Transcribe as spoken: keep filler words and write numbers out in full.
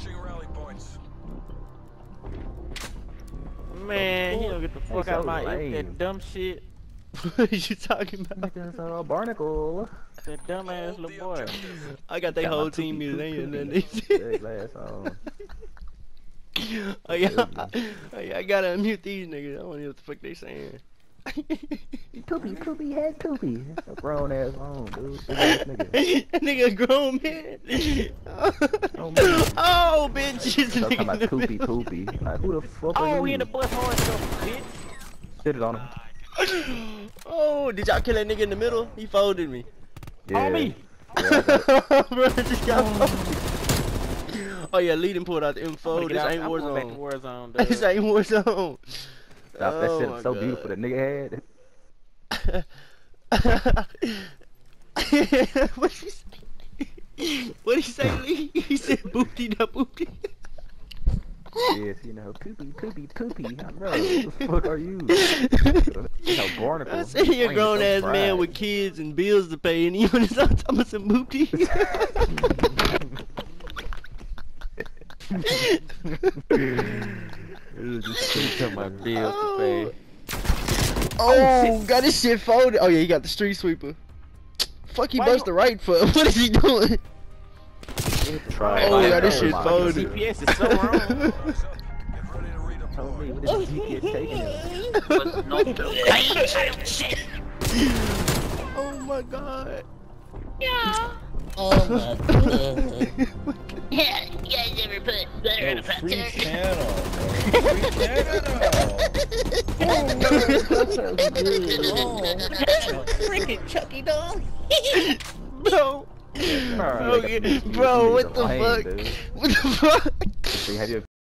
Switching rally points. Man, he don't get the fuck Hey, out of so my ear, lame. that dumb shit. What are you talking about? Niggas a barnacle. That dumb ass Hold the little boy. objective. I got their Got my whole team poopy, muted. Ain't poopy, nothing. poopy. Big glass on. Oh yeah, oh yeah, I gotta unmute these niggas. I don't know what the fuck they saying. Poopy, poopy, head poopy. That's a grown ass on, dude. Big ass nigga. That nigga a grown man. Oh, man. Oh, bitch, she's a So nigga talking in about the poopy, middle. poopy. Like, who the fuck are Oh, you? he in the bus hard so bitch. Shit it on him. Oh, did y'all kill that nigga in the middle? He folded me. Yeah. On me. Yeah, I got it. Bro, I just got folded. Oh yeah, lead him pulled out the I'm info. gonna This get out- ain't I'm going back to Warzone. Warzone, This dude. ain't Warzone. Stop, that Oh shit my so God. beautiful. The nigga had. What he say? What he say, Lee? He said booty da booty. Yes, you know, poopy, poopy, poopy. Bro, who the fuck are you? You know, barnacle. I said he a Brain is grown so ass man fried. with kids and bills to pay, and he on his own talking about some booty. Took my bills to pay. Oh, got his shit folded. Oh yeah, he got the street sweeper. Fuck, he Why burst you- the right foot. What is he doing? Try Oh, it. yeah, this Oh shit my folded. G God. P S is so wrong. Get ready to read up. Told me, what is G P S taking him? Oh my god. Oh my god. Yeah, you guys ever put butter in a pop Free tart? channel. Free channel. Freaking Chucky dog. Bro. Bro, Okay, bro, what the lame, fuck? dude. What the fuck? See, have you